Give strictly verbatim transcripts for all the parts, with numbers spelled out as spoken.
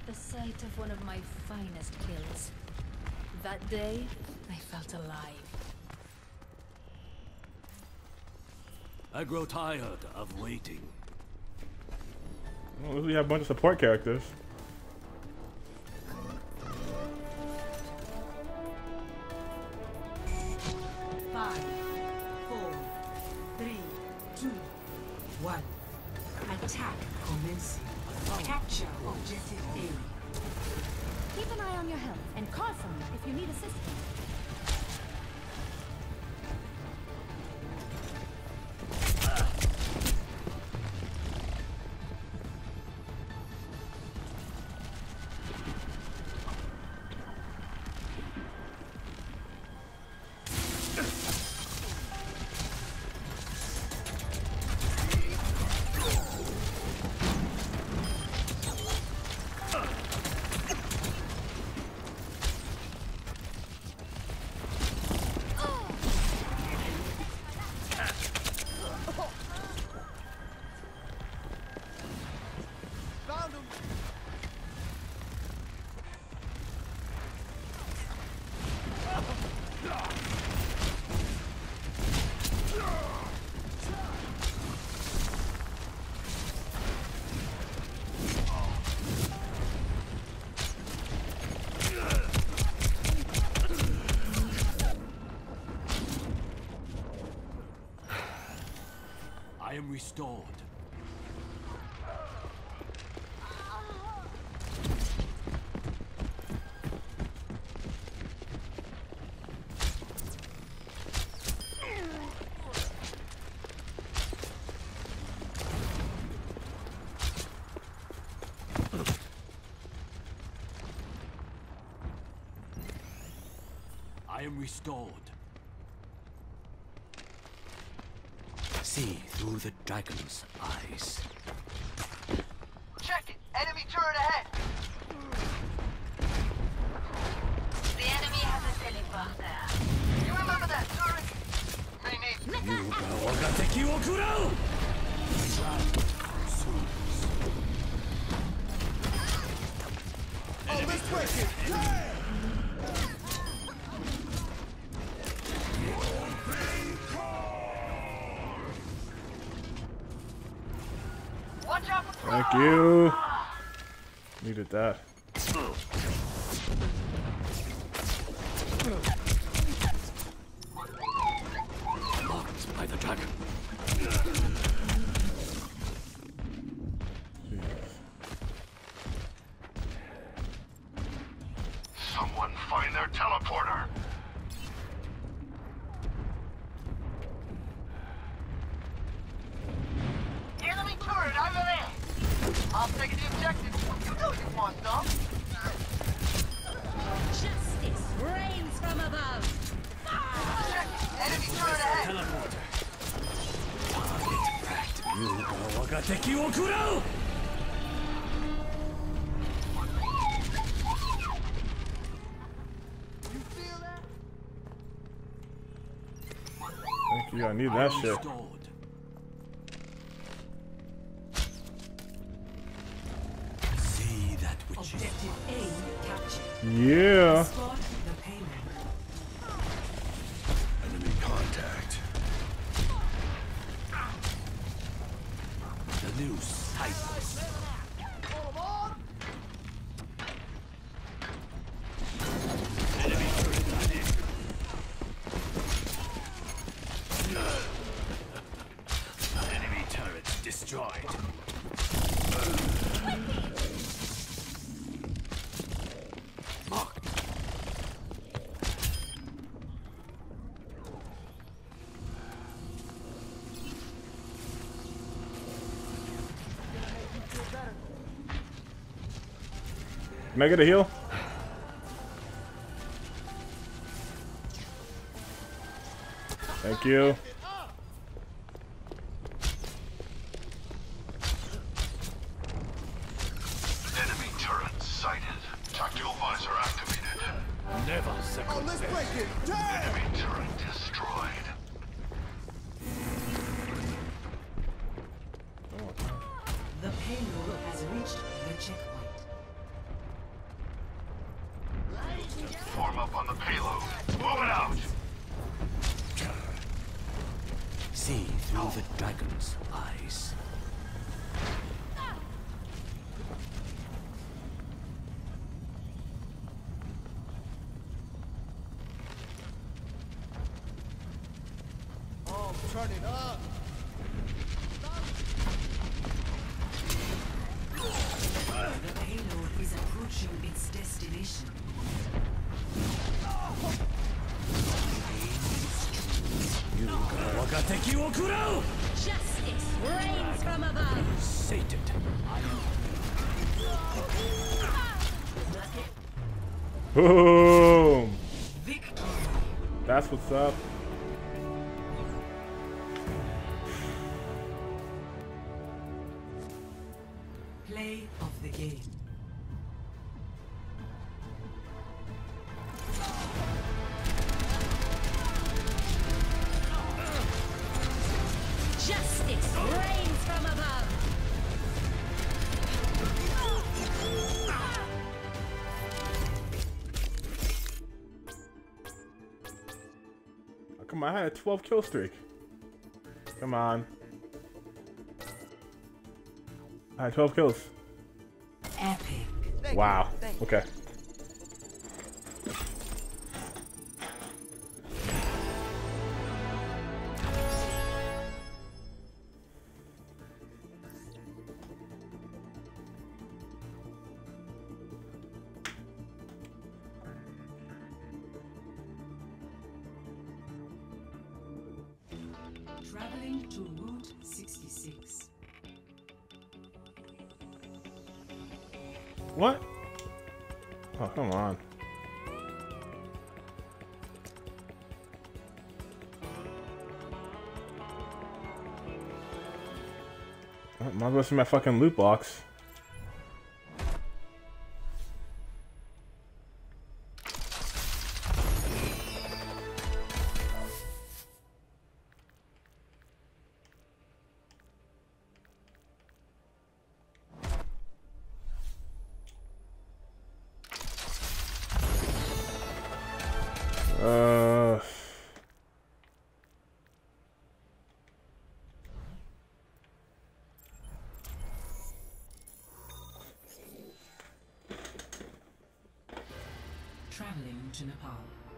the site of one of my finest kills. That day, I felt alive. I grow tired of waiting. Well, we have a bunch of support characters. Five, four, three, two, one. Attack commencing. Capture objective area. Keep an eye on your health and call for me if you need assistance. I am restored. I am restored. See through the dragon's eyes. Check it! Enemy turret ahead! The enemy has a telephone there. You remember that turret? May need... Yuga wagateki wo kurau! Oh, let's break it! Yeah! Thank you. Needed that. Marked by the dragon. Someone find their teleporter. Enemy turret over there! I'll take the objective. You know you want some. Justice reigns from above. Check it! Enemy turret ahead! Teleporter. Target cracked. Yuga wagateki wo kurau! You feel that? Thank you. I need that shit. Restored. See that which is Objective A captured. Yeah. Spot the payload. Enemy contact. the new Cyprus. Enemy turret on it. Enemy turret destroyed. Marked. Can I get a heal? Thank you. Enemy turret sighted. Tactical visor activated. Never second Oh, let's best. break it! Damn! Enemy turret destroyed. The payload has reached the checkpoint. payload. Move it out. See through the dragon's eyes. Oh, turn it up. The payload is approaching its destination. Wakateki wo kurau! Justice reigns from above. Sated. Boom! Victory. That's what's up. Play of the game. Justice reigns from above. Oh, come on, I had a twelve kill streak. Come on. I had twelve kills. Epic. Wow. Okay. Traveling to Route sixty-six. What? Oh, come on. Oh, might as well see my fucking loot box. Uh, Traveling to Nepal.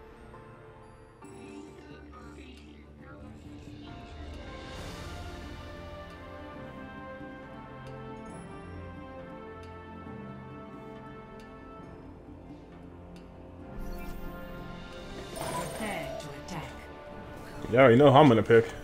Prepare to attack. you already know who I'm gonna pick.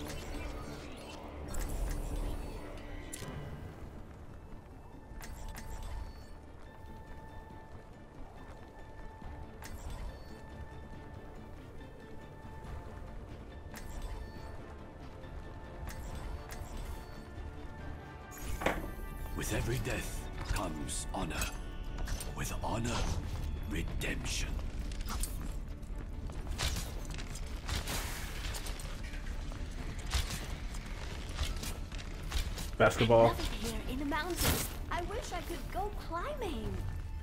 With every death comes honor. With honor, redemption. Basketball. Nothing here in the mountains. I wish I could go climbing.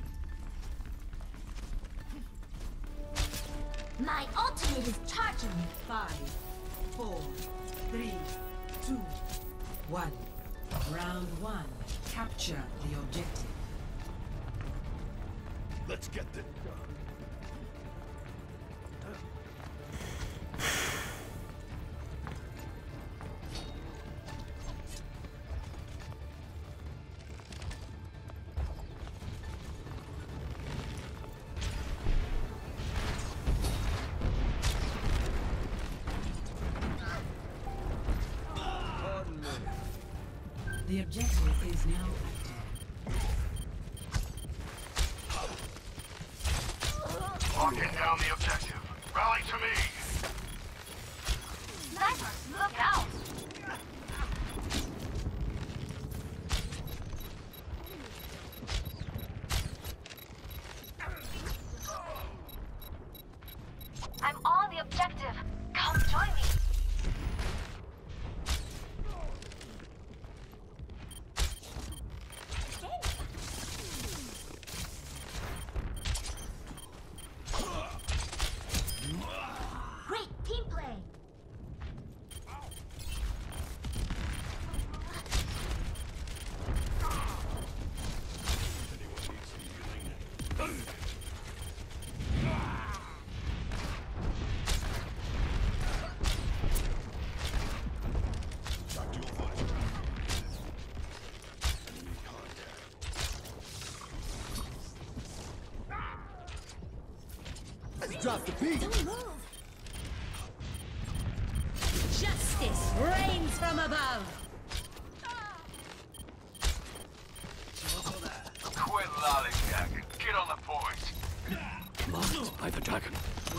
My ultimate is charging. Five, four, three, two, one. Round one. Capture the objective. Let's get this done. The objective is now active. Locking down the objective. Rally to me. Snipers, look out! I'm on the objective. Come join me. drop the beat. Don't move. Justice reigns from above. Quit lollygagging. Get on the point. Marked by the dragon.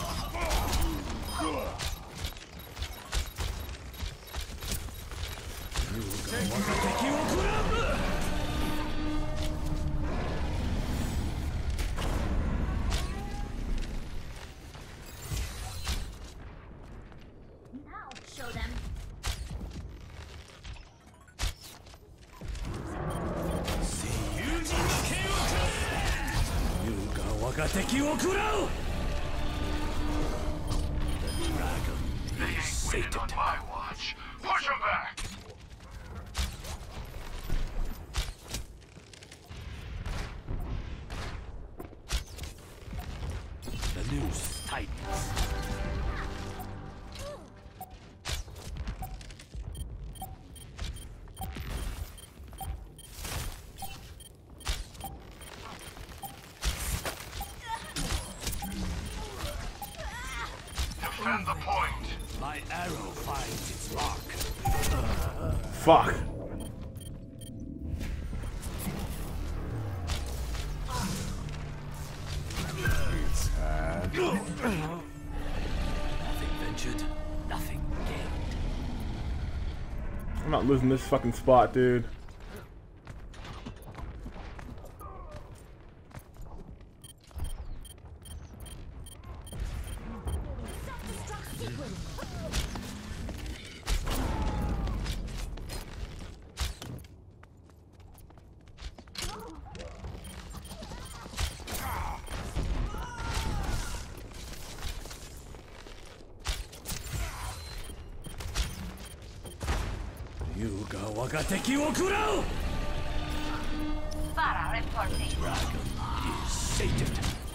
Now show them. They ain't winning on my watch. Push them back. The noose tightens. Defend the point. My arrow finds its mark. Fuck. Nothing ventured, nothing gained. I'm not losing this fucking spot, dude. Self-destruct sequence. Yuga waga teki wo kurau! Para reporting. Dragon is sated.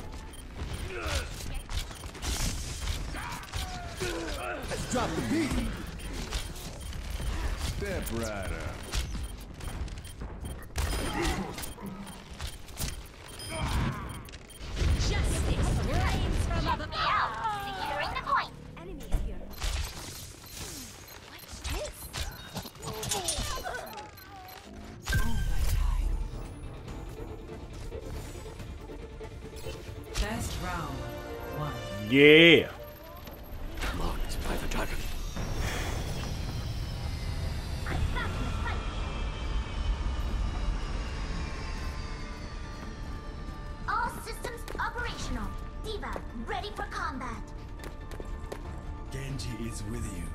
Let's drop the beat. Step right up. Justice reigns from above. Me out. Securing the point. Enemies here. What's this? First round. One. Yeah. Marked by the dragon. I'm back in the fight. All systems operational. Diva, ready for combat. Genji is with you.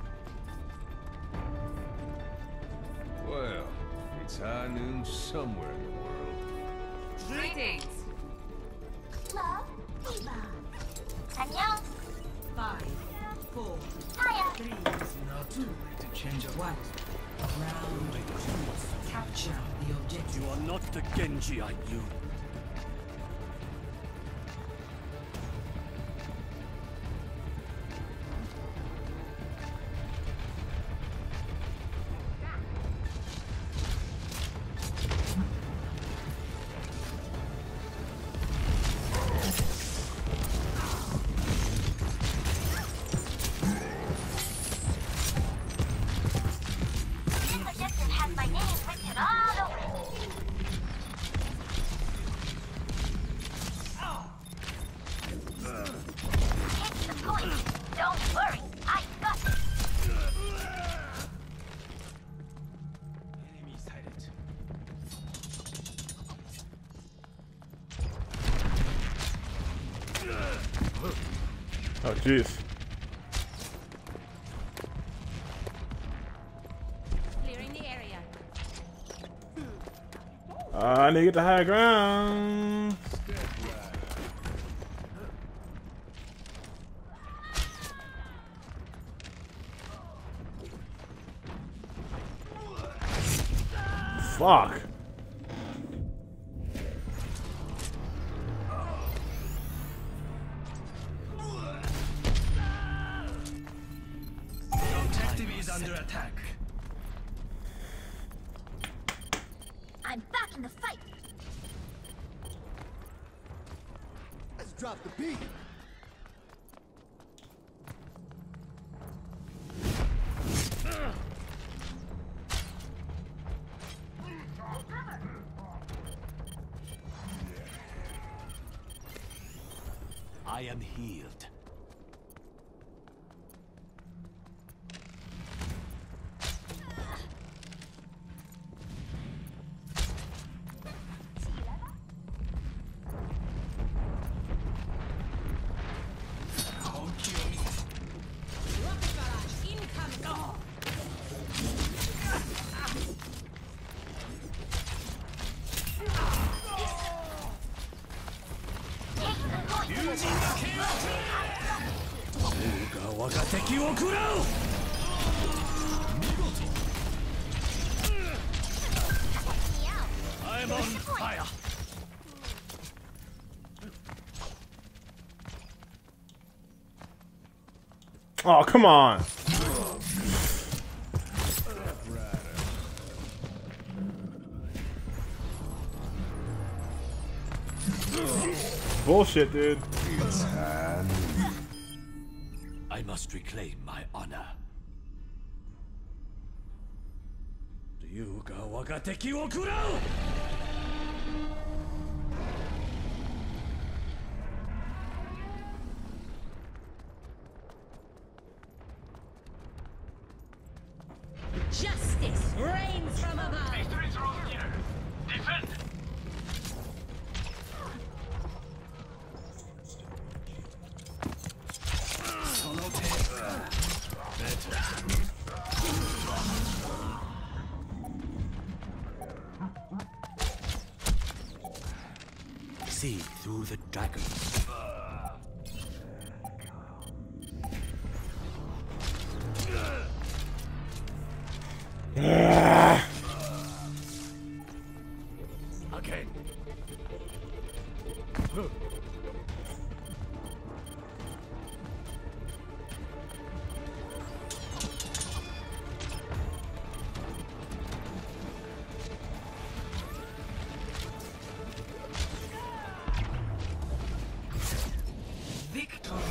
Well, it's high noon somewhere in the world. Greetings. Love, Diva. 안녕. Five, four, Hiya. three, two, one. Round two. Capture the objective. You are not the Genji I knew. This objective has my name written all over it. Hit the point. Don't worry. I got it. Enemy sighted. Oh, jeez. Clearing the area. Uh, I need to get the high ground. Fuck. Objective is under attack. I'm back in the fight. Let's drop the beat. I am healed. I'm on fire. Oh, come on. Bullshit, dude. I must reclaim my honor. Ryuga waga teki wo kurau! Justice reigns from above. Victory's road here. Defend. See through the dragons. Again. Victory.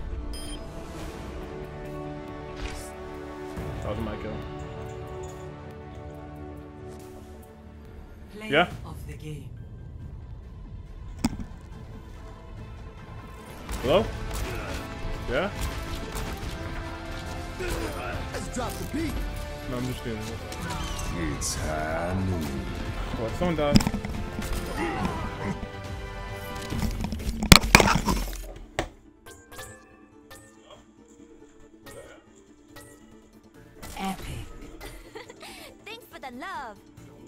That was my kill. Play Yeah. of the game. Hello? Yeah? Let's drop the beat. No, I'm just doing it. It's high noon. What? Someone died. Epic. Thanks for the love.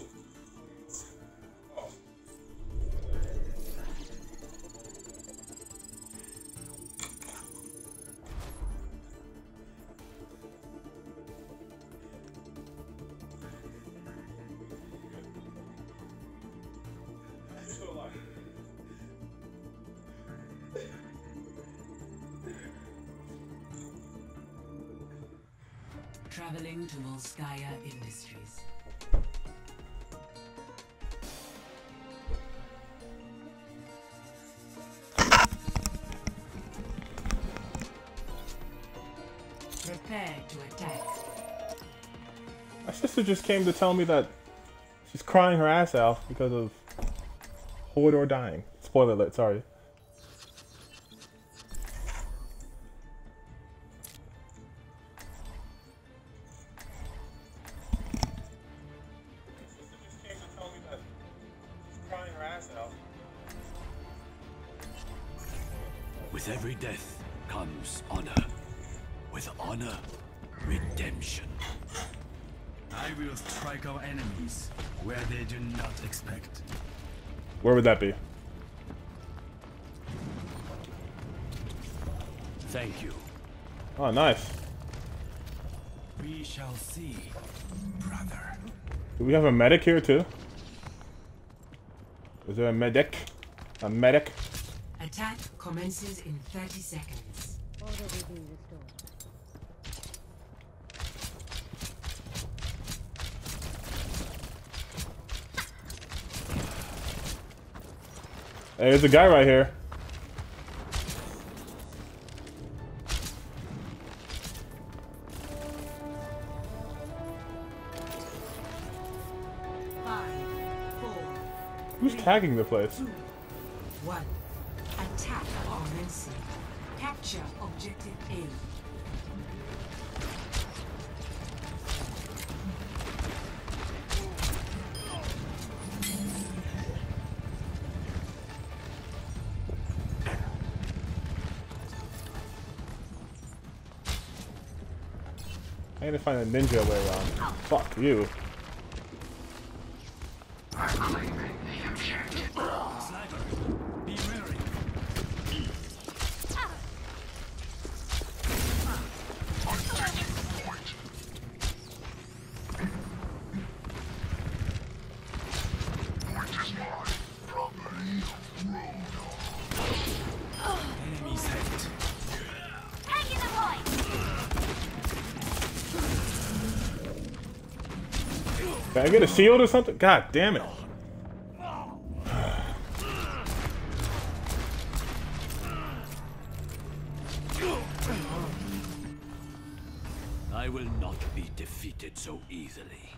Traveling to Volskaya Industries. Prepare to attack. My sister just came to tell me that she's crying her ass out because of Hodor dying. Spoiler alert, sorry. With every death comes honor. With honor, redemption. I will strike our enemies where they do not expect. Where would that be? Thank you. Oh, nice. We shall see, brother. Do we have a medic here too? Is there a medic? A medic? Attack commences in thirty seconds. Hey, there's a guy right here. Five, four, Who's tagging the place? two, one. Attack on commencing. Capture objective A. I need to find a ninja way around. Fuck you. I'm claiming the objective. Sniper, be wary. I'm taking the point. Point is mine. Property road. Enemies hit. Taking the point. Can I get a shield or something? God damn it. I will not be defeated so easily.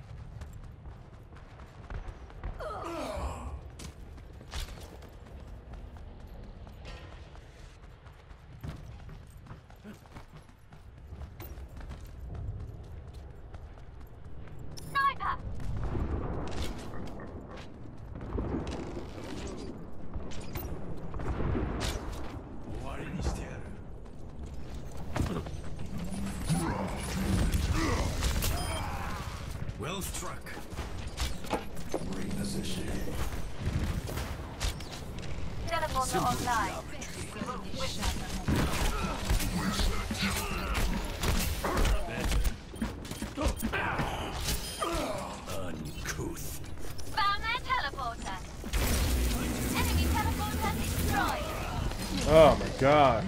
Sniper. Well struck. Teleporter online. Uncouth. Found their teleporter. Enemy teleporter destroyed. Oh my god.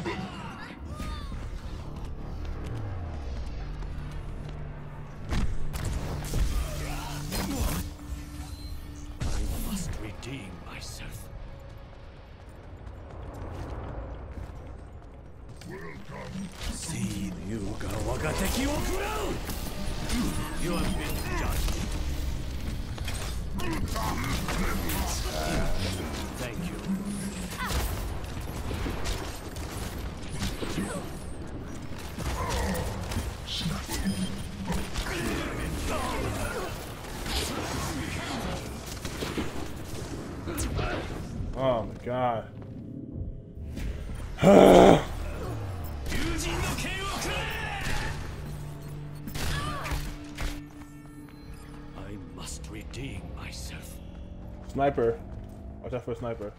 I must redeem myself. See you ga wagateki wo kurau! You have been judged. Thank you. Oh my god. I must redeem myself. Sniper. Watch out for a sniper.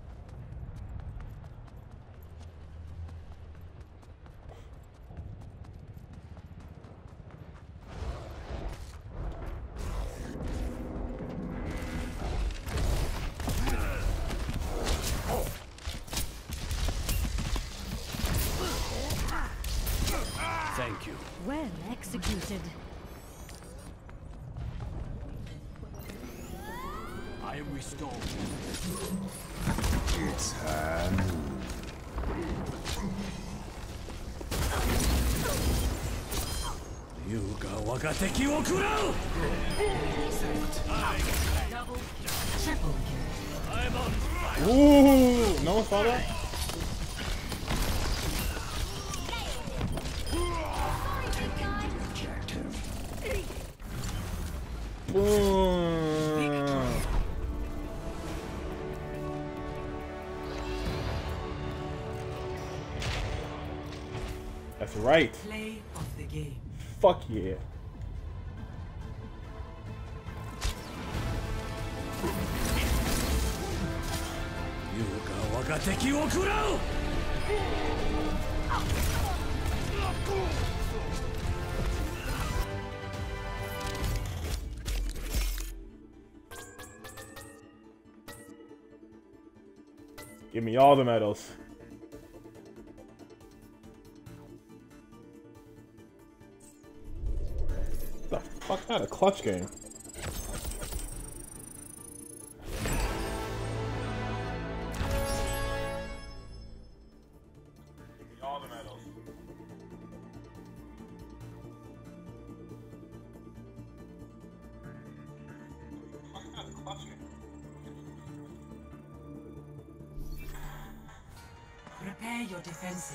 Thank you. Well executed. I am restored. It's hand. You ga wagateki wo kurau! Double, triple kill. I'm on fire. Ooh! No one saw that? Boom. That's right. Play of the game. Fuck yeah. You ga wagateki wo kurau! Give me all the medals. The fuck, not a clutch game. Give me all the medals. Fuck, not a clutch game. Prepare your defenses.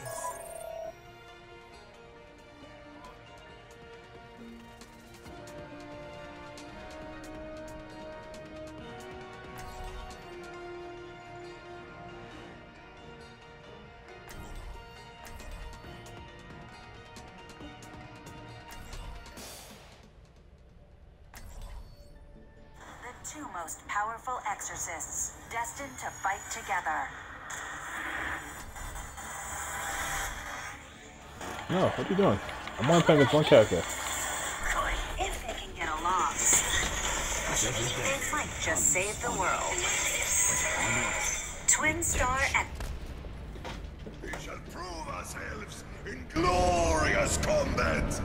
Two most powerful exorcists, destined to fight together. No, what are you doing? I'm only playing with one character. If they can get along, it might just save the world. Twin Star and We shall prove ourselves in glorious combat!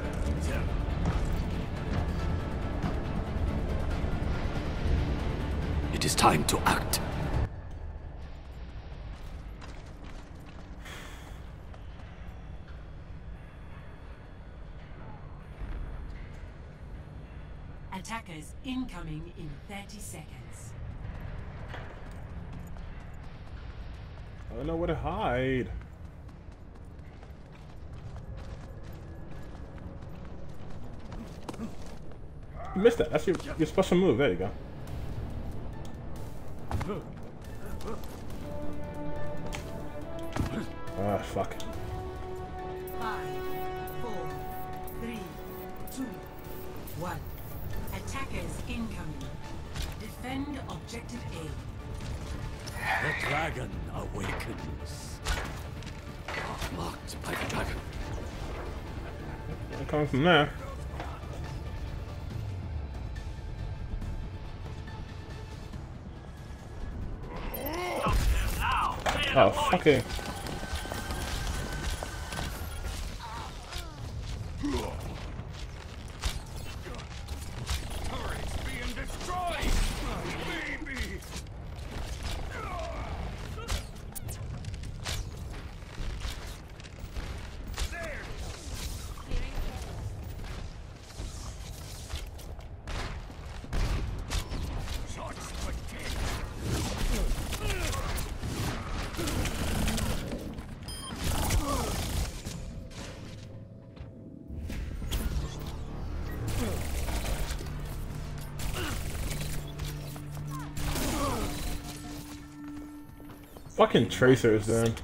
It is time to act. Attackers incoming in thirty seconds. I don't know where to hide. You missed that. That's your, your special move. There you go. Ah, fuck. Five, four, three, two, one. Attackers incoming. Defend objective A. The dragon awakens. Marked by the dragon. It comes from there. Oh, fucking. Turrets being destroyed! Baby! Fucking tracers, then.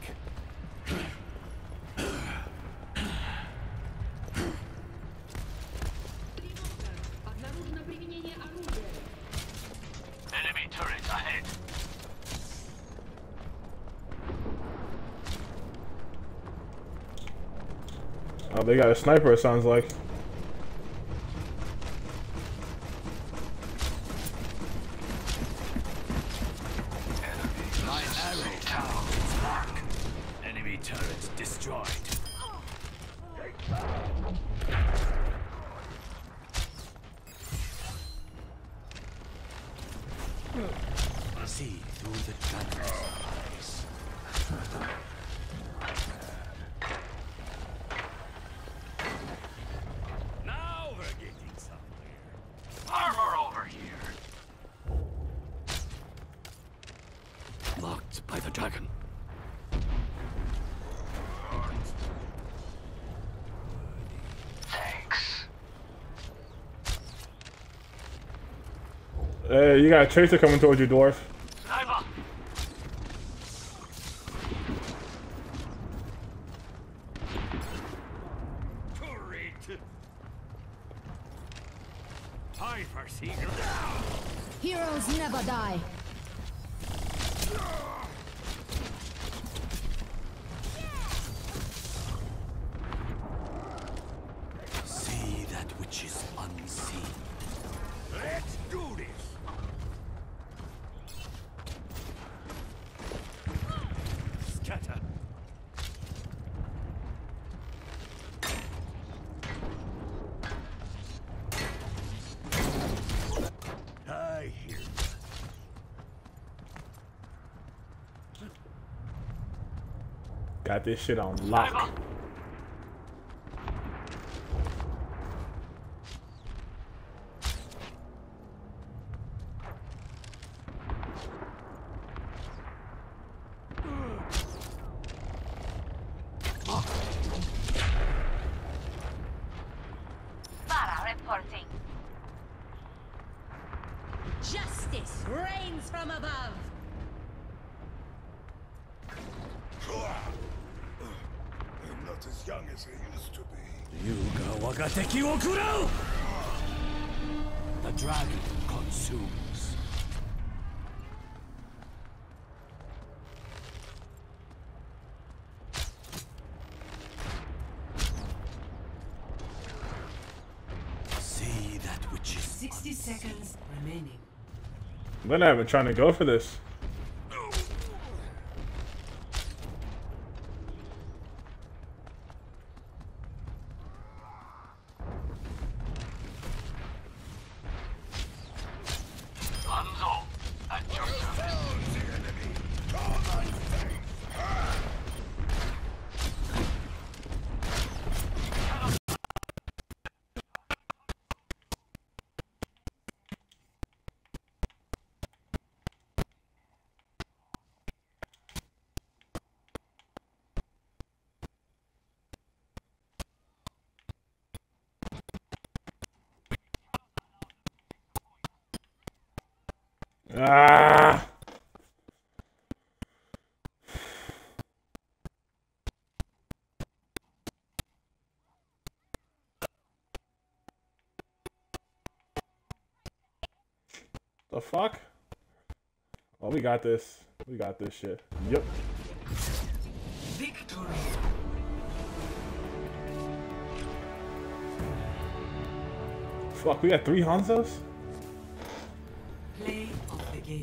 Enemy turret ahead. Oh, they got a sniper, it sounds like. My arrow tower is marked. Enemy turret destroyed. See through the dragon's eyes. Now we're getting somewhere. Armor over here. Marked by the dragon. Thanks. Hey, you got a tracer coming towards you, dwarf. Sniper! Turret! Hi, Percy. Heroes never die. See that which is unseen. Let's do this! Scatter. I hear you. Got this shit on lock. rains from above. I'm not as young as I used to be. Yuga wagateki wo kurau! The dragon consumes. See that which is sixty seconds remaining. When I've been trying to go for this. Hanzo, at your Ah! The fuck? Oh, we got this. We got this shit. Yep. Victory. Fuck, we got three Hanzos? Play of the game.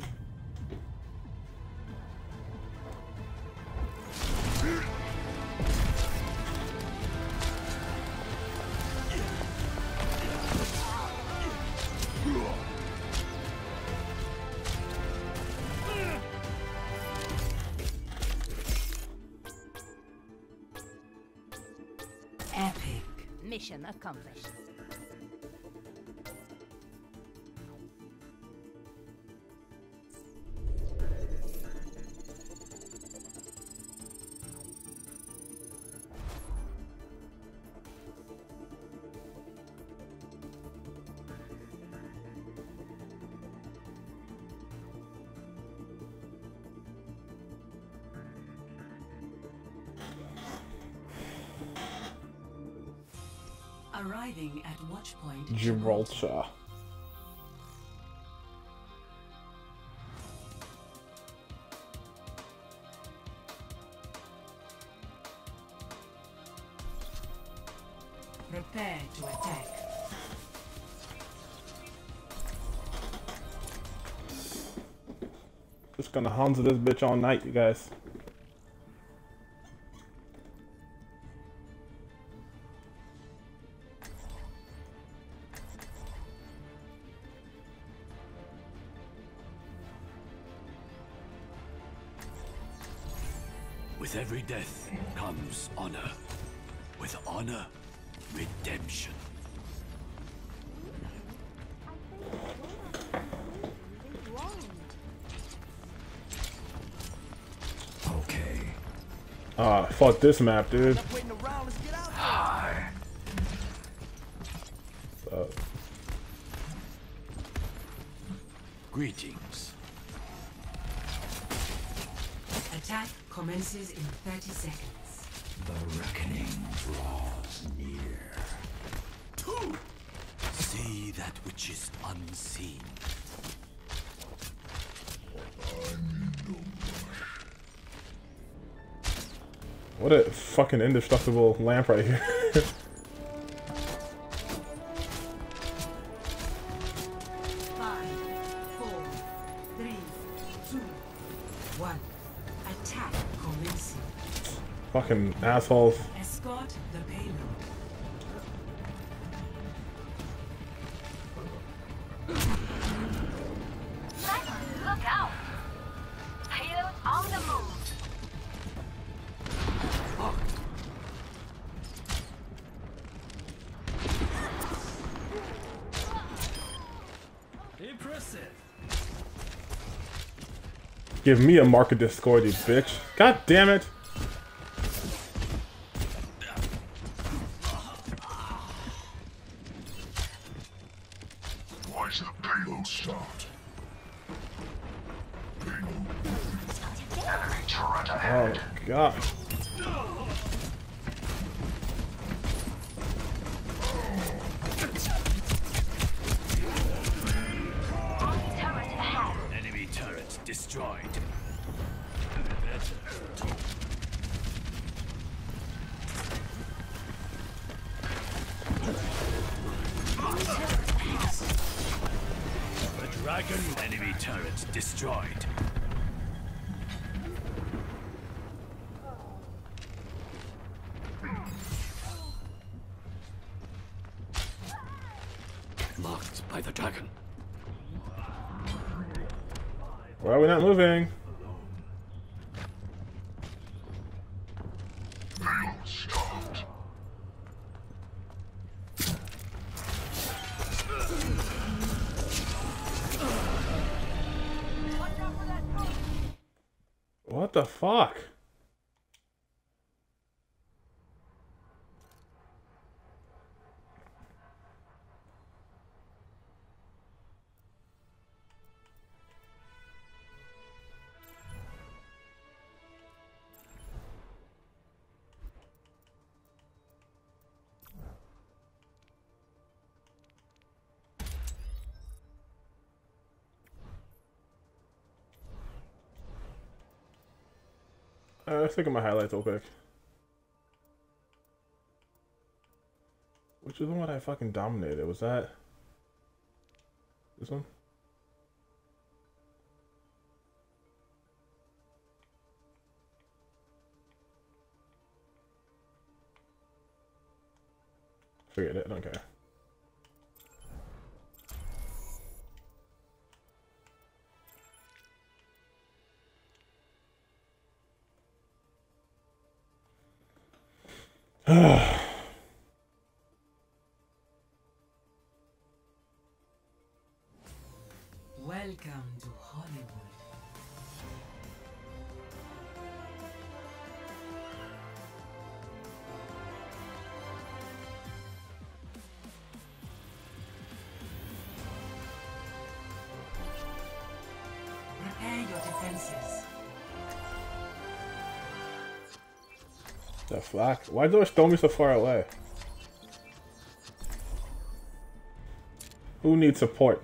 Epic. Mission accomplished. Arriving at watch point Gibraltar. Prepare to attack. Just gonna Hanzo this bitch all night, you guys. With every death comes honor. With honor, redemption. Okay. Ah, fuck this map, dude. Hi. So. Greetings. Attack commences in thirty seconds. The reckoning draws near. Two. See that which is unseen. What a fucking indestructible lamp right here. Five, four, three, two, one. Attack commencing. Fucking assholes. Escort the payload. Look out! Payload on the move. Impressive. Give me a mark of discord, you bitch. God damn it. Why's the payload stopped? turret Oh ahead. god. Turret ahead. Enemy turret destroyed. The dragon. Enemy turret destroyed. Marked by the dragon. Why are we not moving? Stopped. What the fuck? Uh, let's look at my highlights real quick. Which is the one I fucking dominated? Was that this one? Forget it, I don't care. Welcome to Hollywood. Prepare your defenses. The fuck? Why do they throw me so far away? Who needs support?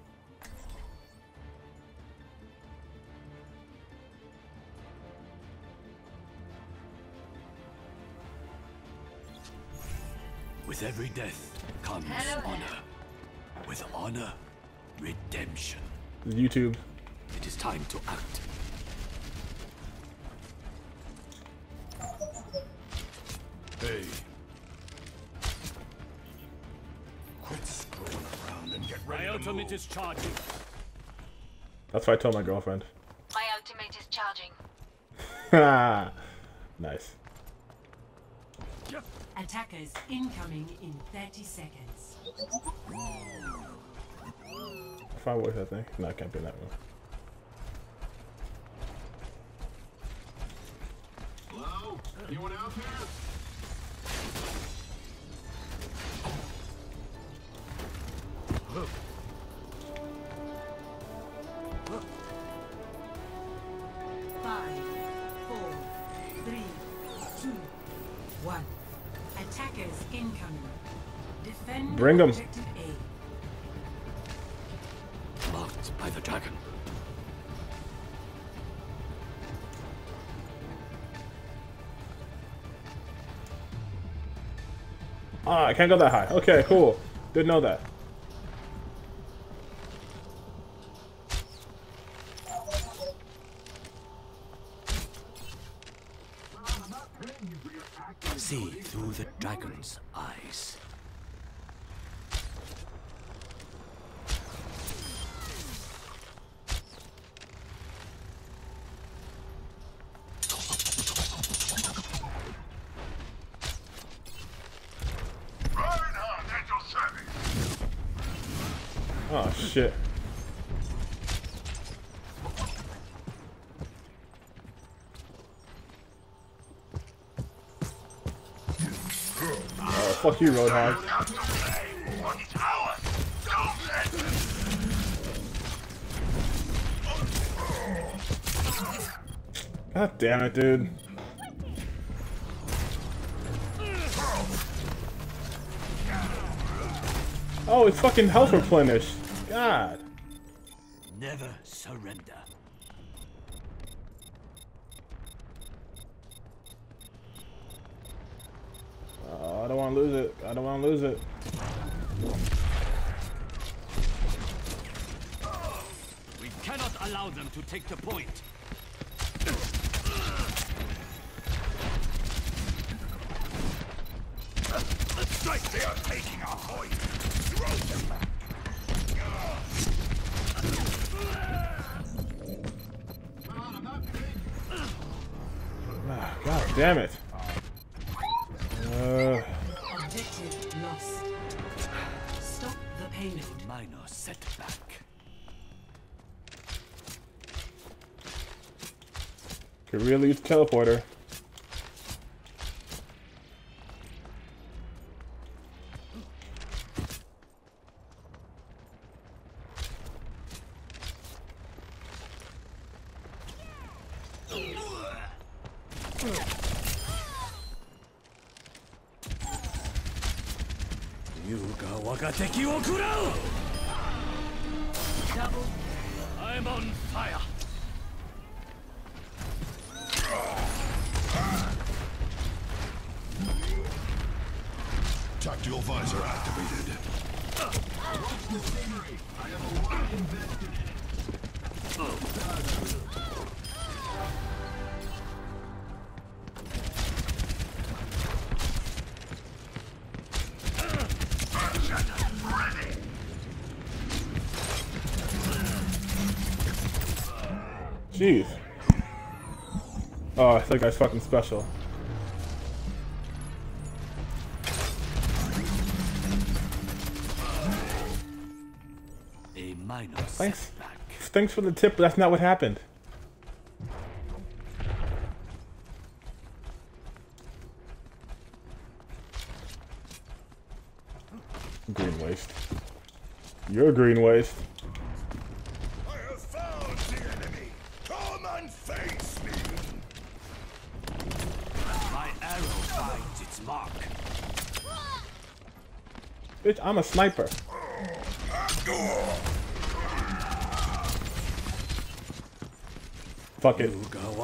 With every death comes honor. With honor, redemption. YouTube. It is time to act. Hey. Quit screwing around and get ready My to ultimate move. is charging. That's what I told my girlfriend. My ultimate is charging. Nice. Attackers incoming in thirty seconds. Fire voice, I think. No, I can't be in that one. Hello? Anyone out there? Five, four, three, two, one. Attackers incoming. Defend Bring 'em. objective A. Marked by the dragon. Ah, I can't go that high. Okay, cool. Didn't know that. See through the dragon's eyes. Reinhardt at your service. Oh shit. Oh, fuck you, Roadhog. It's ours. Don't let God damn it, dude. Oh, it's fucking health replenished. God. Never surrender. Oh, I don't want to lose it. I don't want to lose it. We cannot allow them to take the point. Looks like they are taking our point. Throw them back. Ah, God damn it. Uh, Objective lost. Stop the payload. Minor setback. could really use teleporter. I'm on fire. Tactical visor activated. Jeez. Oh, that guy's fucking special. A minor Thanks. setback. Thanks for the tip, but that's not what happened. Green waste. You're a green waste. I have found the enemy. Come and face me. My arrow finds its mark. Bitch, I'm a sniper. Fuck it.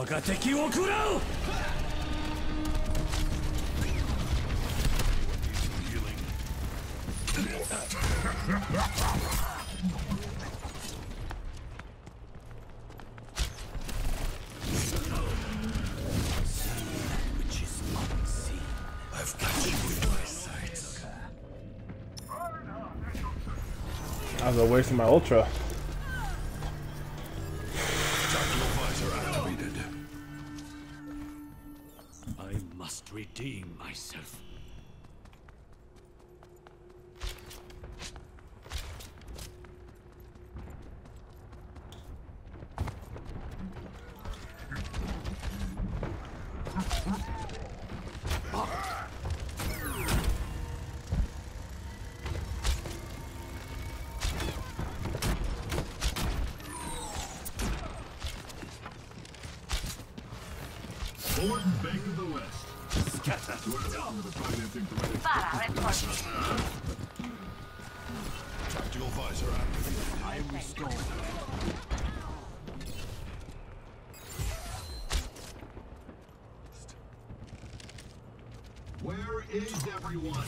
Which is unseen. I've got you in my sights. I was wasting my ultra. Tactical visor activated. I must redeem myself. Bank of the West. Scatter. Para reporting. Tactical visor activated. I am restored. Where is everyone?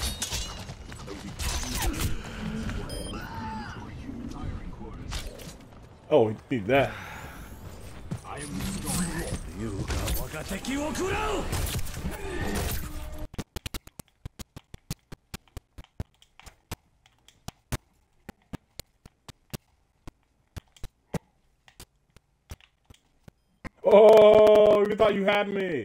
Oh, we need that. I am restored. Yuga Wagateki wo kurau! Oh, you thought you had me.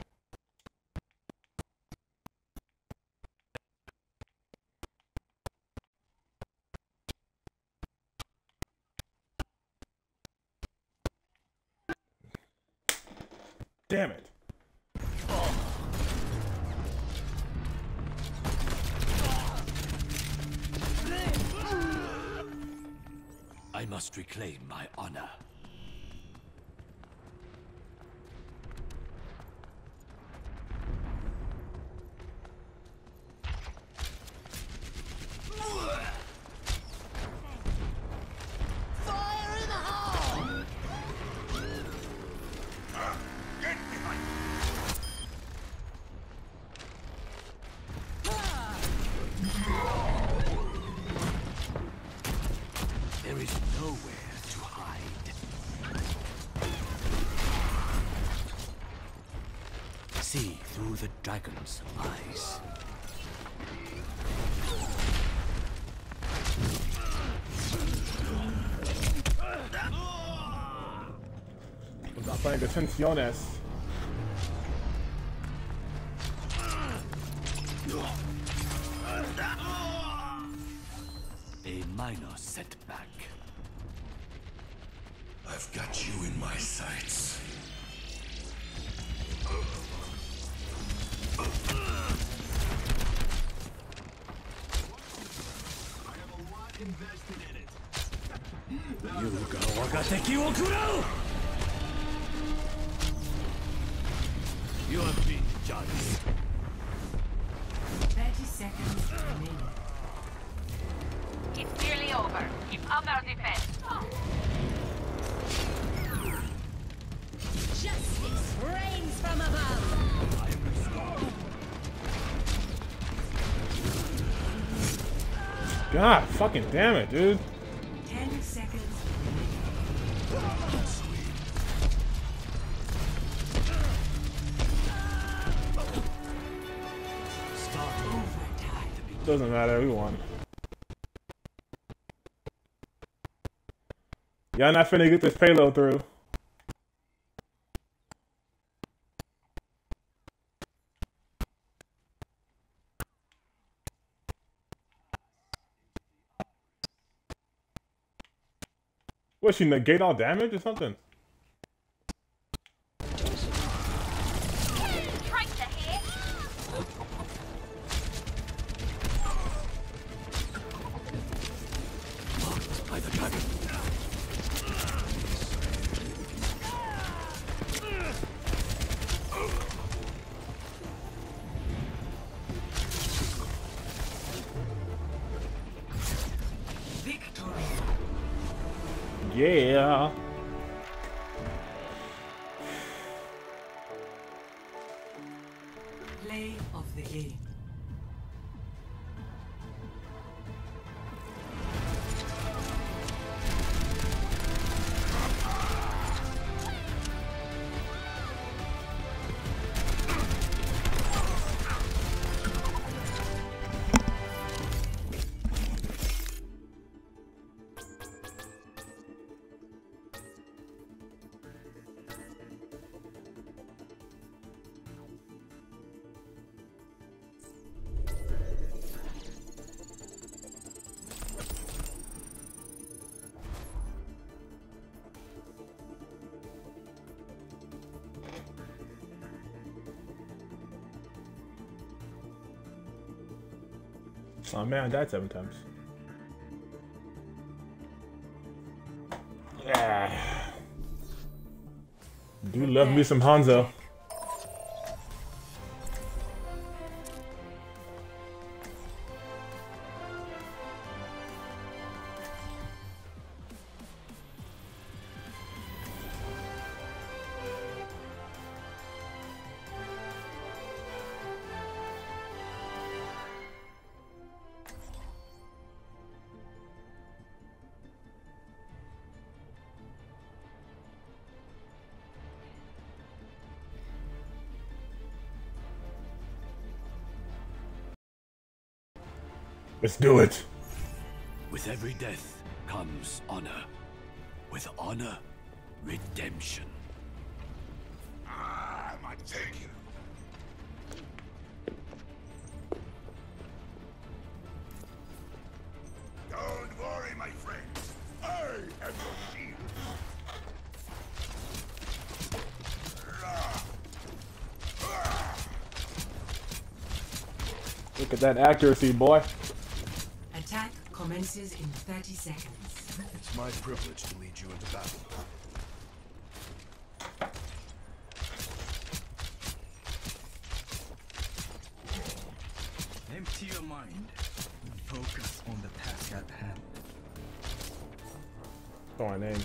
Damn it. I must reclaim my honor. see through the dragon's eyes. Stop playing Detenciones. A minor setback. I've got you in my sights. You have been judged. thirty seconds remaining. It's nearly over. Keep up our defense. Justice reigns from above. God fucking damn it, dude. Ten seconds. Doesn't matter, we won. Y'all not finna get this payload through. What, she negate all damage or something? Tracer here. Marked by the dragon. Victory. Yeah. Play of the game. Oh man, I died seven times. Yeah. Do love me some Hanzo. Let's do it. With every death comes honor. With honor, redemption. Ah, my taking. Don't worry, my friends. I am your shield. Look at that accuracy, boy. Attack commences in thirty seconds. It's my privilege to lead you into battle. Empty your mind and focus on the task at hand. Oh, my name.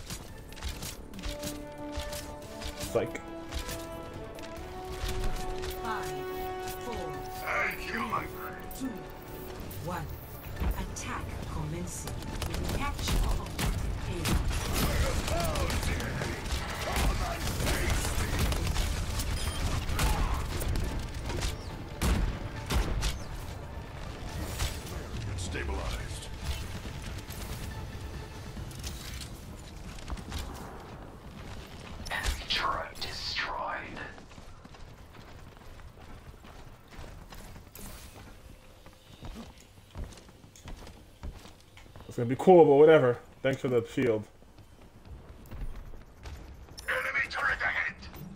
Psych. Five, four, Thank you, my friend. two, one. Attack commencing. Capture objective A. It's gonna be cool, but whatever. Thanks for the shield. Enemy turret ahead.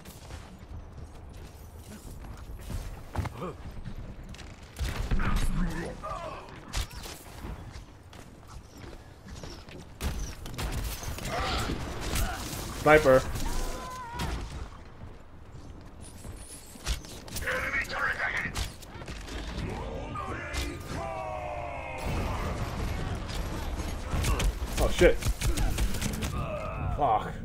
Sniper. Enemy turret ahead. Oh shit. Fuck.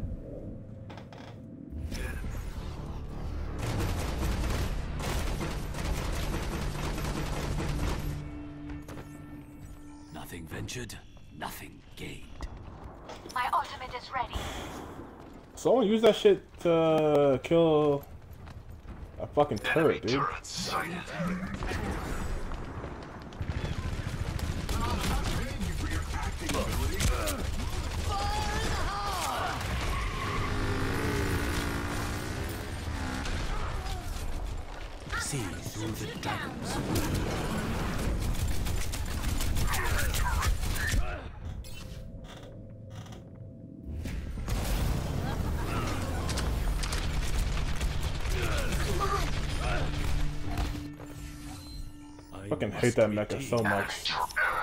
Nothing ventured, nothing gained. My ultimate is ready. Someone use that shit to kill a fucking turret, dude. Turret sighted. See through the dragons. I fucking hate that mecha so much.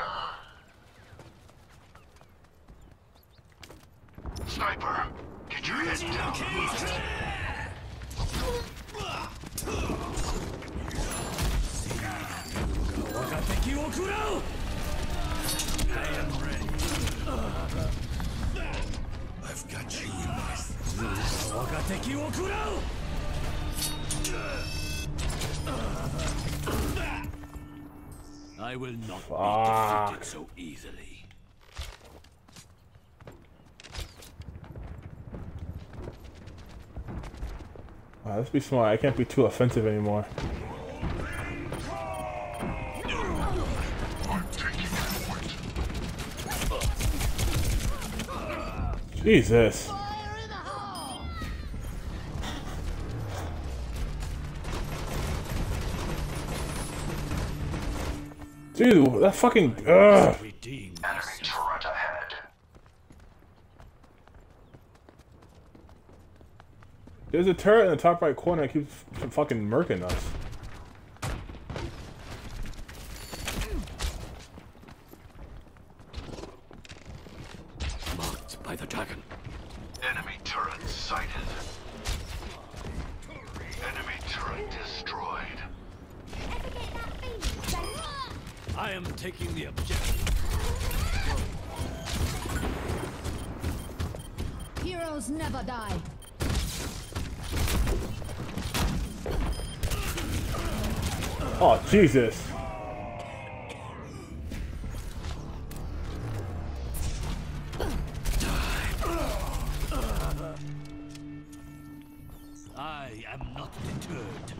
Sniper, get your head down. I've got you in my I will not Fuck. be defeated so easily. Wow, let's be smart. I can't be too offensive anymore. Jesus. Dude, that fucking ugh. enemy turret ahead. There's a turret in the top right corner that keeps f fucking murking us. Marked by the dragon. Enemy turret sighted. Enemy turret destroyed. I am taking the objective. Heroes never die. Oh, Jesus. I am not deterred.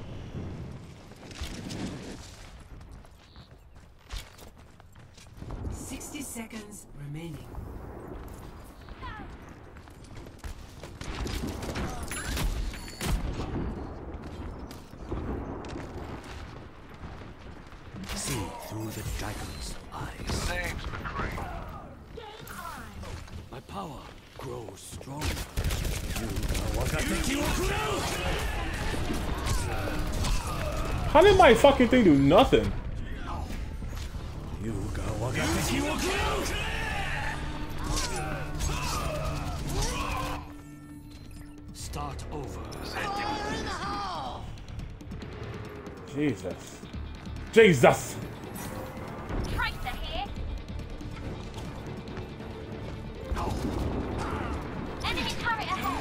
Sixty seconds remaining. See through the dragon's eyes. Name's McCree. My power grows stronger. How did my fucking thing do nothing? Start over. Jesus. Jesus! Tracer here. Enemy turret ahead.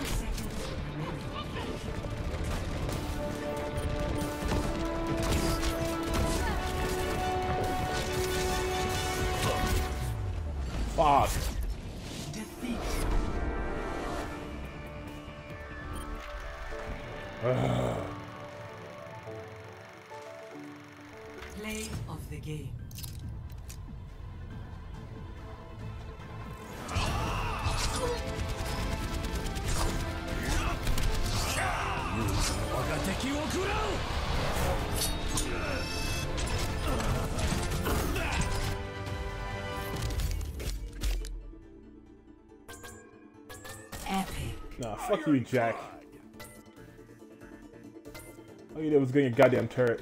Fuck. Defeat. Play of the game. Fuck you, Jack. All you did was get your goddamn turret.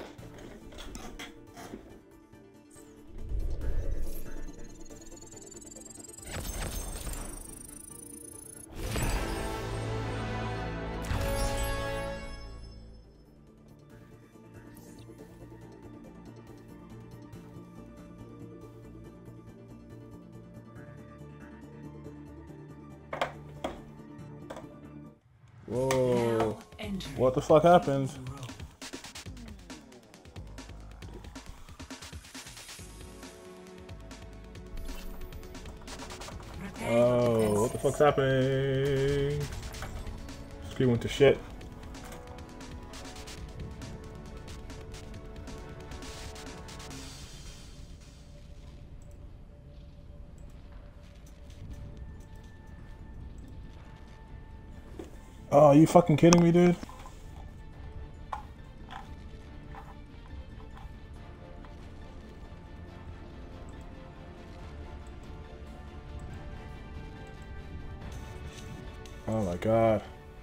Whoa. What the fuck happened? Oh, what the fuck's happening? Screw went to shit. Oh, are you fucking kidding me, dude? Oh my god.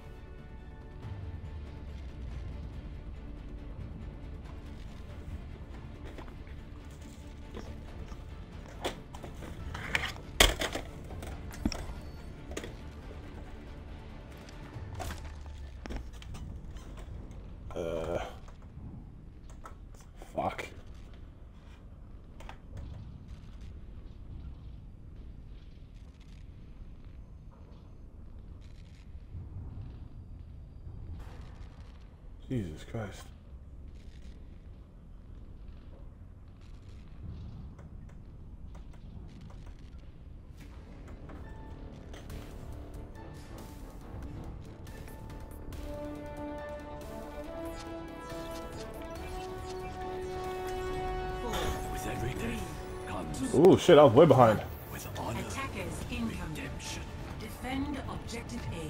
Uh, fuck. Jesus Christ. With every day comes Ooh, shit, I was way behind. with honor, Attackers incoming. redemption. Defend objective A.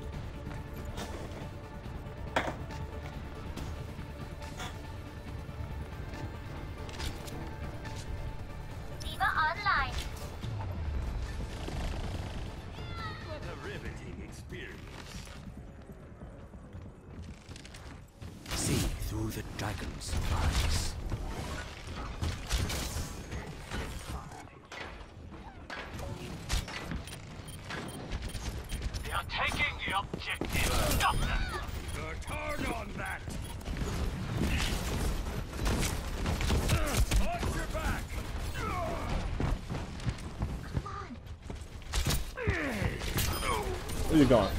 Diva online. What a riveting experience. See through the dragon's eyes. They are taking the objective. Stop them. Worked hard on that. Watch your back. Where you going?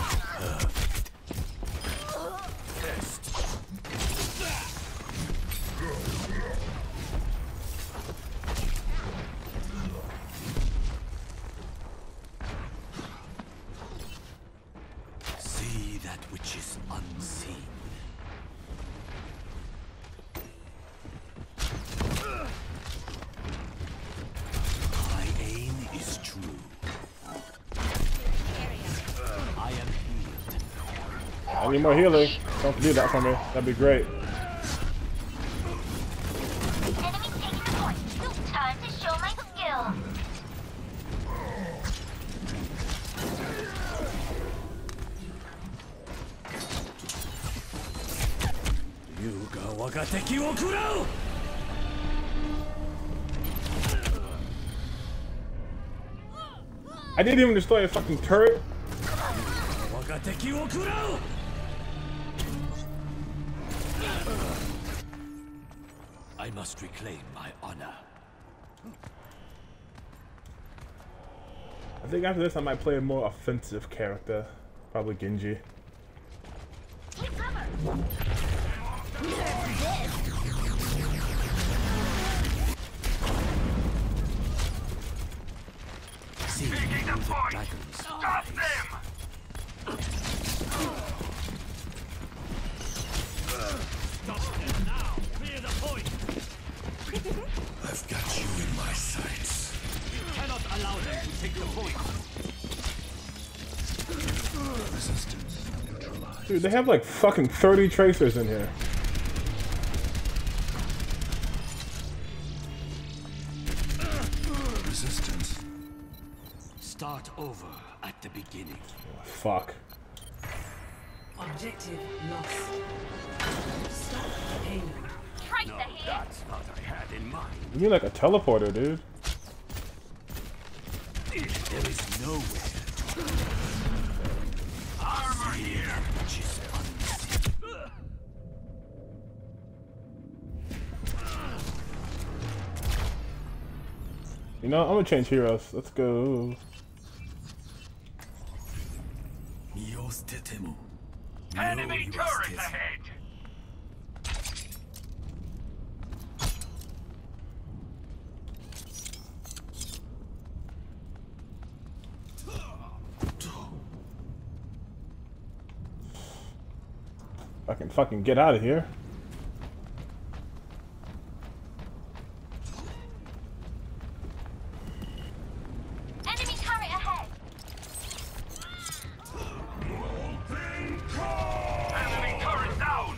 See that which is unseen. My aim is true. I am healed. I need more healing. Don't do that for me. That'd be great. Enemy taking the point. Time to show my skill. Yuga wagateki wo kurau! I didn't even destroy a fucking turret. Wagateki wo kurau! I must reclaim my honor. I think after this I might play a more offensive character. Probably Genji. Take cover. See through the dragon's Stop eyes. them. Stop them now. Clear the point. I've got you in my sights. You cannot allow them to take the point. Resistance neutralized. Dude, they have like fucking thirty tracers in here. Resistance. Start over at the beginning. Fuck. Objective lost. Stop the payload. No, that's what I had in mind. You mean like a teleporter, dude? There is nowhere. Armor here. She's unseen. You know, I'm gonna change heroes. Let's go. Enemy turret ahead. I can fucking get out of here. Enemy turret ahead. Enemy turret down.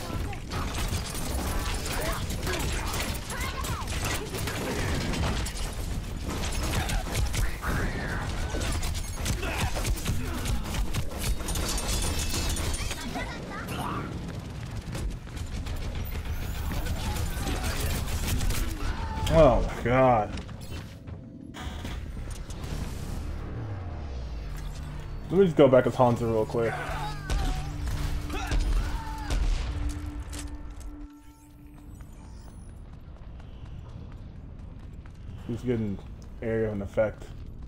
Oh my god. Let me just go back as Hanzo real quick. He's getting area of effect.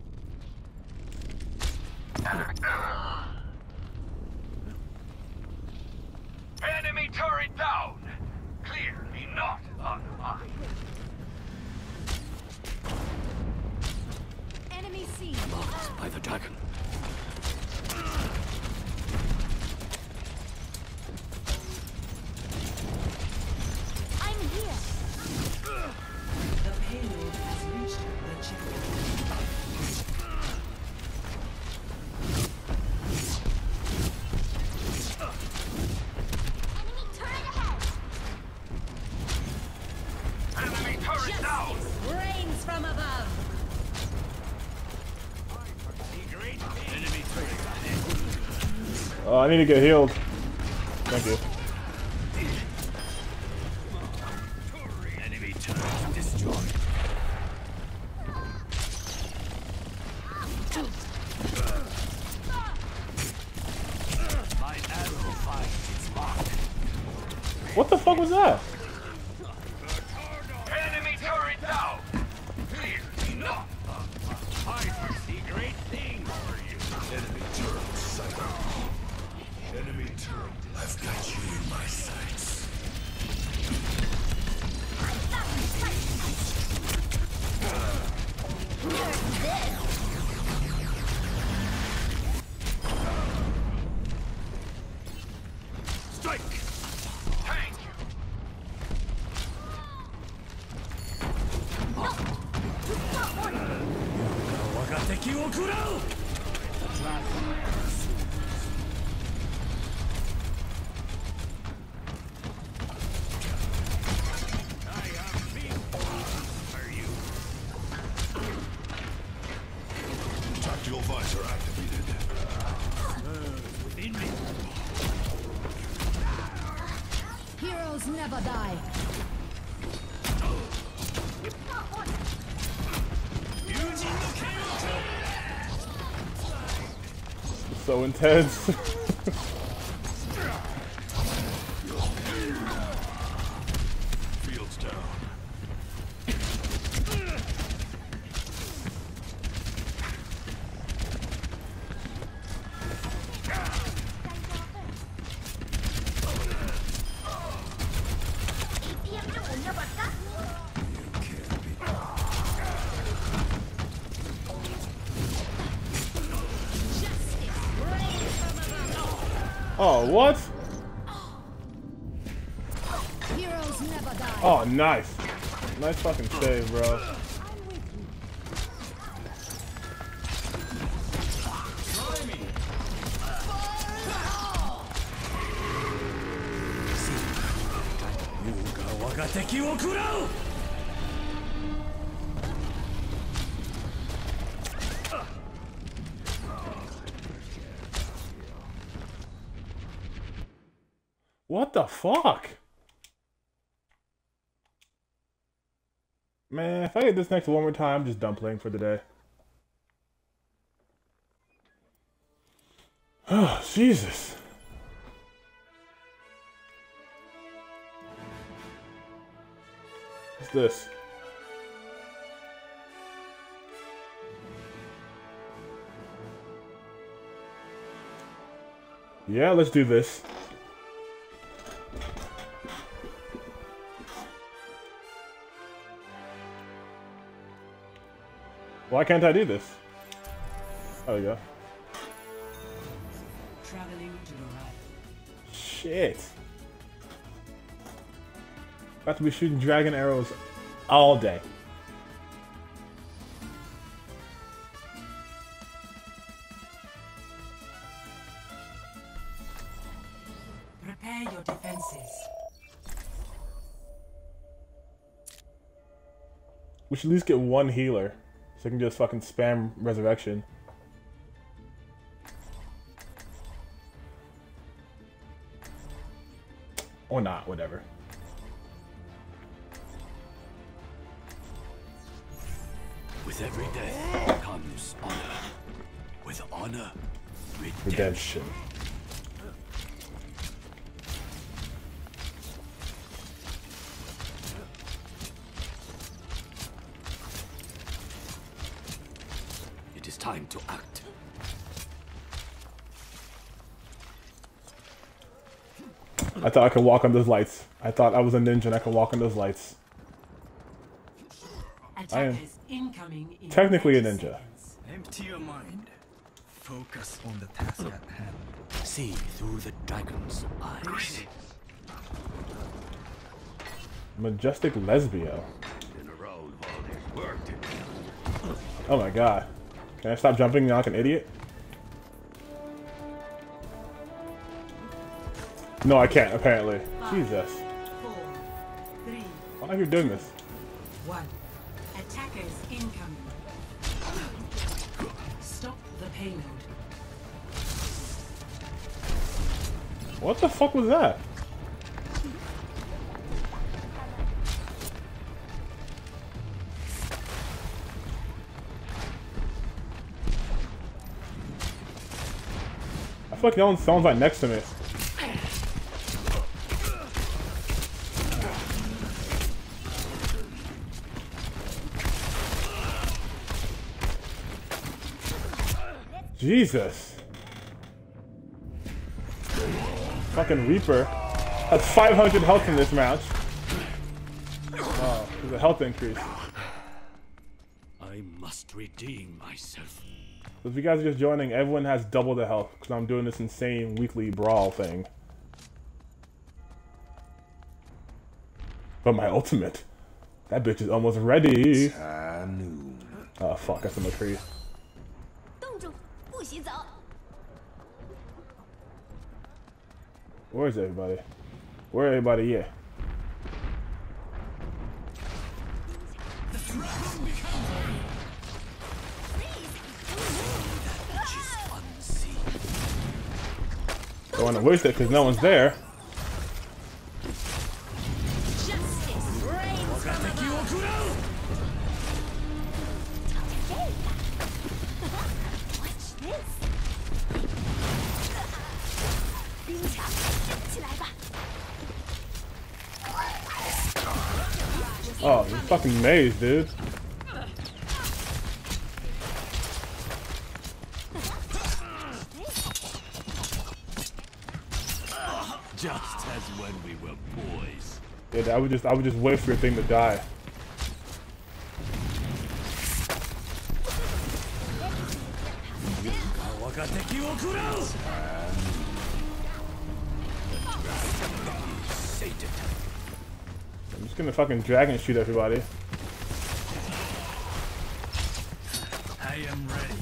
Enemy turret down. Clearly not on mine. Enemy seen. Marked by the dragon. I'm here. The payload has reached the checkpoint. Enemy turret ahead. Enemy turret down. Rains from above. Enemy turret ahead. Oh, I need to get healed. Thank you. Enemy turret destroyed. My arrow finds its mark. What the fuck was that? Enemy turret down. Clearly not. I foresee great things for you. Enemy turret sighted. Enemy turret. I've got you in my sights. Strike! Thank you. Tactical visor activated. Within me. Heroes never die. So intense. Fields down. 에이피엠으로 올려볼까? Oh, what? Heroes never die. Oh, nice. Nice fucking save, bro. What the fuck? Man, if I get this next one more time, I'm just done playing for the day. Oh, Jesus. What's this? Yeah, let's do this. Why can't I do this? Oh, yeah. Traveling to the right. Shit. About to be shooting dragon arrows all day. Prepare your defenses. We should at least get one healer, so I can just fucking spam resurrection. Or not, whatever. With every death comes honor. With honor, redemption. Redemption. It is time to act. I thought I could walk on those lights. I thought I was a ninja and I could walk on those lights. I am incoming in technically a ninja. Empty your mind. Focus on the task at hand. See through the dragon's eyes. Majestic Lesbio. In a road while there's work to do. Oh my god. Can I stop jumping like an idiot? No, I can't, apparently. Five, Jesus. Four, three, Why are you doing this? one. Attackers incoming. Stop the payload. What the fuck was that? I feel like no one sounds right next to me. Jesus. Fucking Reaper. That's five hundred health in this match. Wow, there's a health increase. I must redeem myself. So if you guys are just joining, everyone has double the health because I'm doing this insane weekly brawl thing. But my ultimate, that bitch is almost ready. Oh fuck, that's in the tree. Where's everybody? Where everybody at? Don't want to waste it because no one's there. Oh, you fucking maze, dude. Just as when we were boys. Yeah, I would just I would just wait for your thing to die. I'm just gonna fucking dragon shoot everybody. I am ready.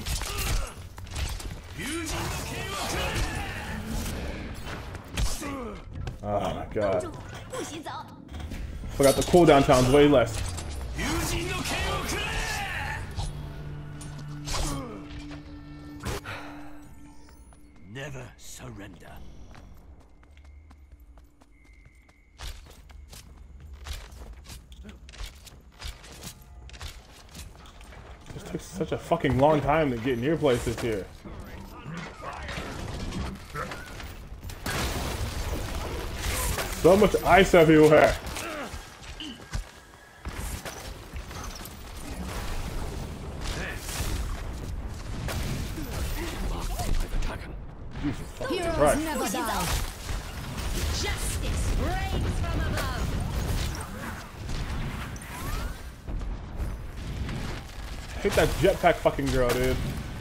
Oh my god. Forgot the cooldown time's way less. Never surrender. such a fucking long time to get near places here. So much ice everywhere. Jesus fucking Christ. Never die. Justice reigns from above. Hit that jetpack fucking girl, dude.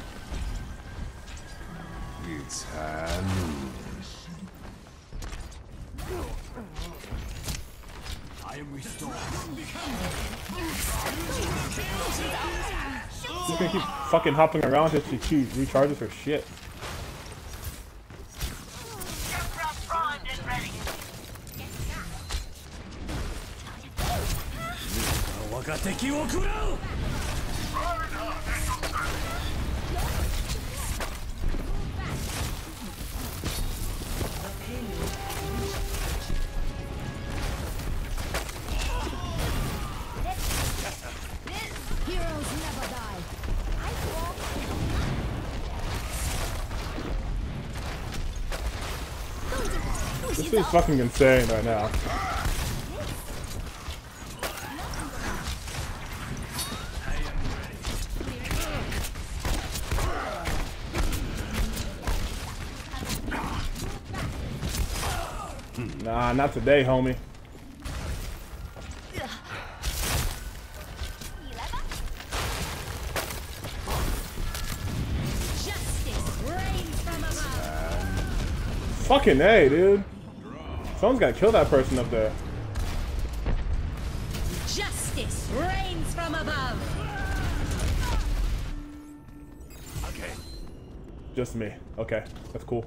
It's Hanu. I am restored. She's gonna keep fucking hopping around until she, she recharges her shit. Heroes never die. This is fucking insane right now. Nah, not today, homie. Fucking A, dude. Someone's gotta kill that person up there. Justice reigns from above. Okay. Just me. Okay, that's cool.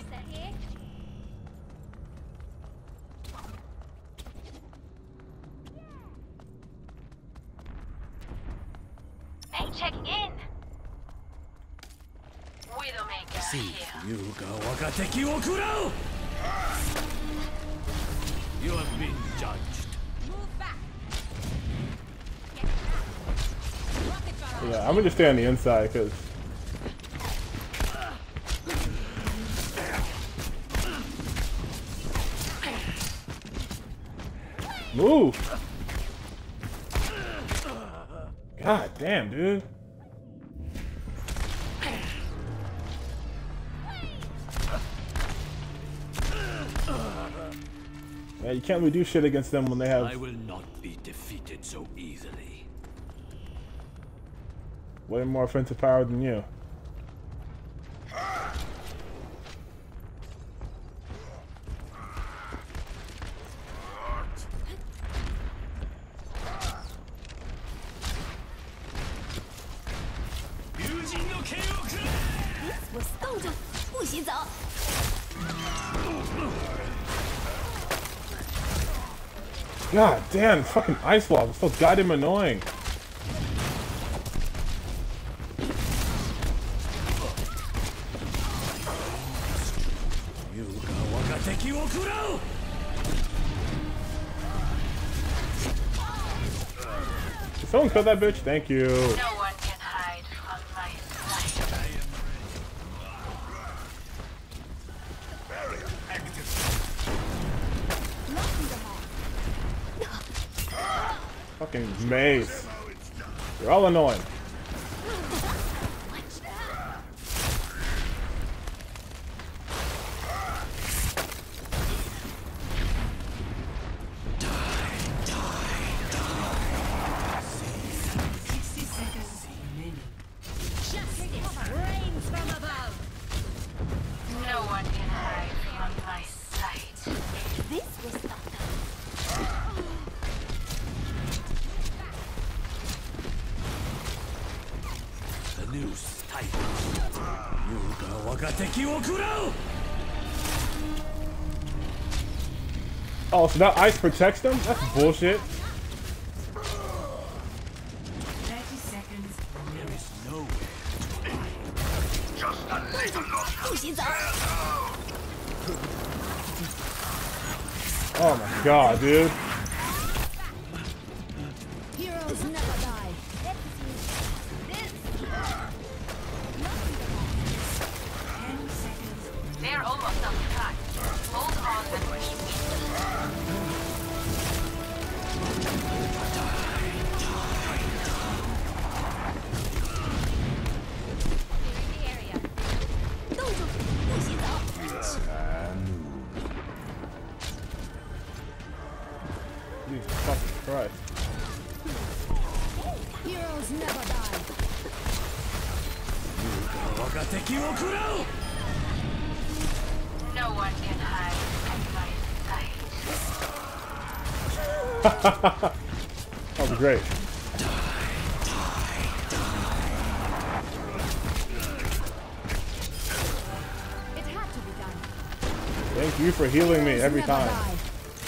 Hey, checking in. Widowmaker See, here. you have been judged. Move back. Yeah, I'm gonna just stay on the inside because move. God damn, dude. Yeah, you can't really do shit against them when they have I will not be defeated so easily. way more offensive power than you. God damn, fucking ice walls are so goddamn annoying. Did someone kill that bitch? Thank you. No one can hide from my sight. Fucking maze. You're all annoying. No one can hide from my sight. This was not The noose tightens. Oh, so that ice protects them? That's bullshit. thirty seconds. There is nowhere. Just a little look. Oh my god, dude. Heroes never die. Jesus fucking Christ. Heroes never die. No one can hide from my sight. That was great. It had to be done. Thank you for healing me every Never time. die.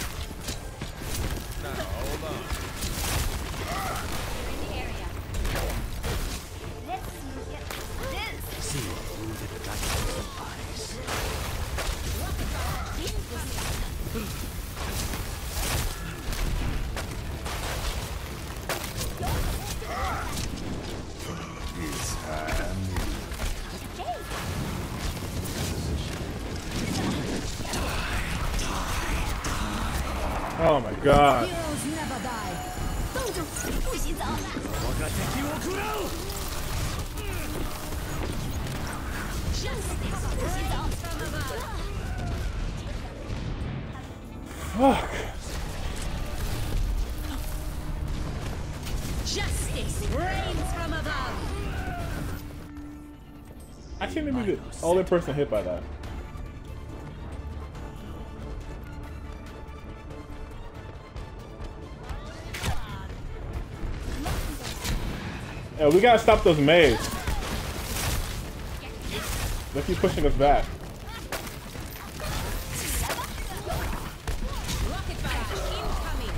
Oh my god. Heroes never die. Fuck. Justice reigns from above. I seem to be the only person hit by that. Yeah, we gotta stop those Meis. They keep pushing us back. Rocket fire incoming.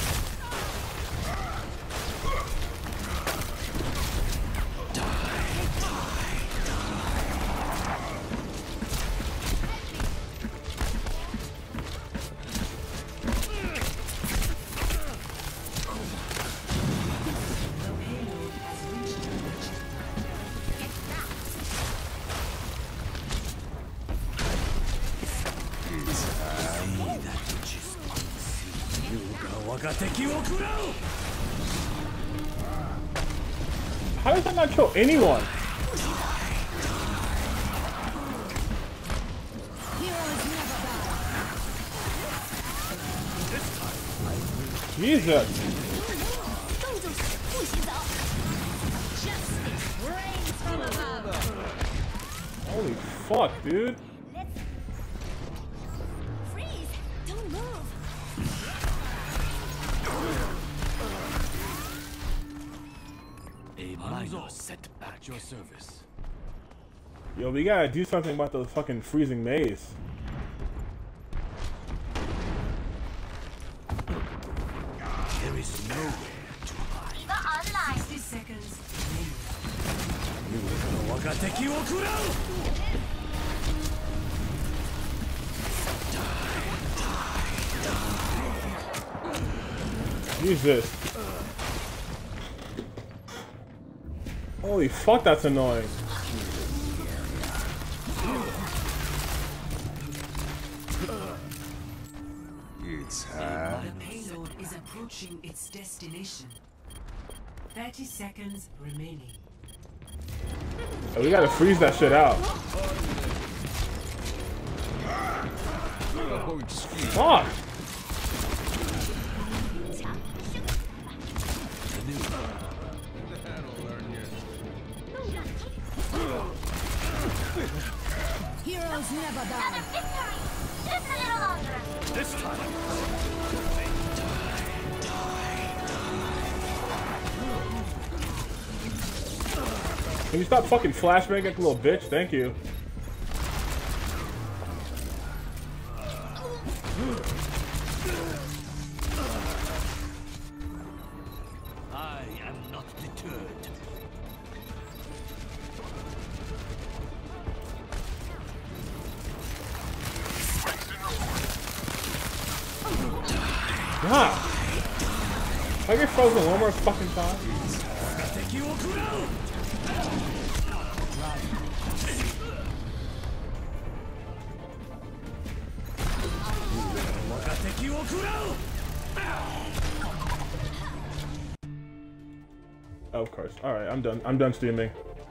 How does that not kill anyone? Heroes never die. Jesus. Justice reigns from above. Holy fuck, dude. Freeze! Don't move! A minor setback at your service. Yo, we gotta do something about those fucking freezing Meis. There is nowhere to hide. Diva online! sixty seconds Jesus. Holy fuck, that's annoying. It's time. The payload is approaching its destination. thirty seconds remaining. We gotta freeze that shit out. Fuck! Heroes never die. Victory! Just a little longer! This time. Can you stop fucking flashbang like a little bitch? Thank you. I am not deterred. God! I get frozen one more fucking time. Oh, of course. Alright, I'm done. I'm done streaming.